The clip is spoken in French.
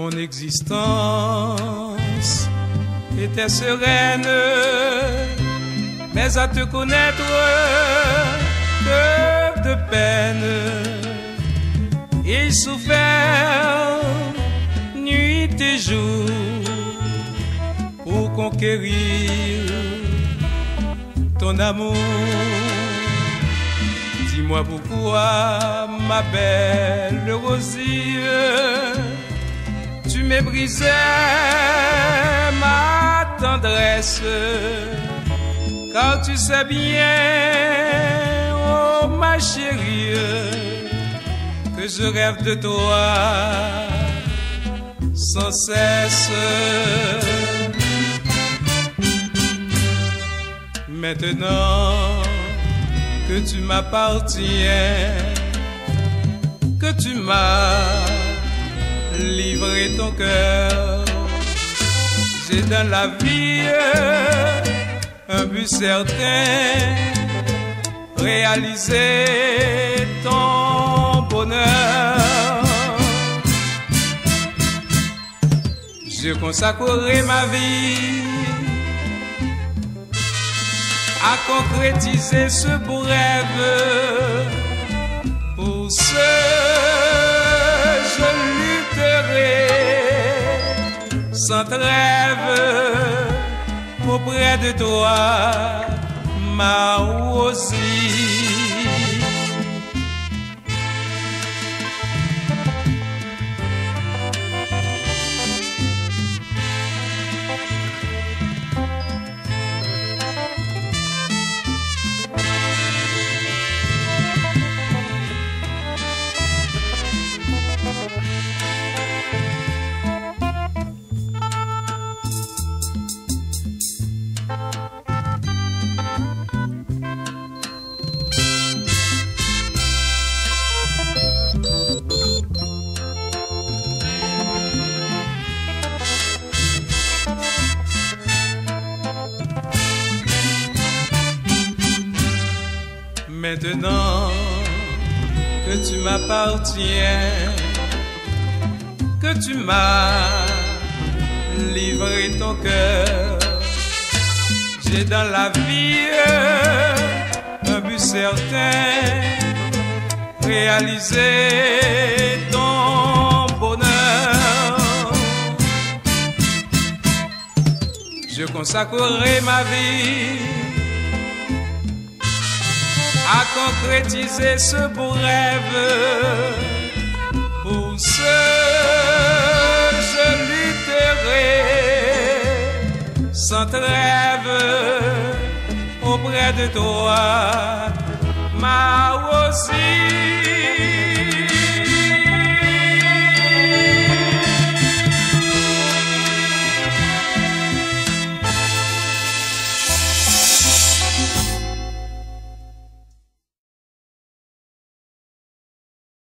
mon existence était sereine, mais à te connaître, que de peine. Et souffert nuit et jour pour conquérir ton amour. Dis-moi pourquoi, ma belle rosier, tu méprisais ma tendresse, car tu sais bien, oh ma chérie, que je rêve de toi sans cesse. Maintenant que tu m'appartiens, que tu m'as livré ton cœur, j'ai dans la vie un but certain, réaliser ton bonheur. Je consacrerai ma vie à concrétiser ce beau rêve. Pour ce, je lutterai sans trêve auprès de toi, ma Rosie. Maintenant que tu m'appartiens, que tu m'as livré ton cœur, j'ai dans la vie un but certain, réaliser ton bonheur. Je consacrerai ma vie à concrétiser ce beau rêve. Pour ce, je lutterai sans trêve auprès de toi, ma Rosie.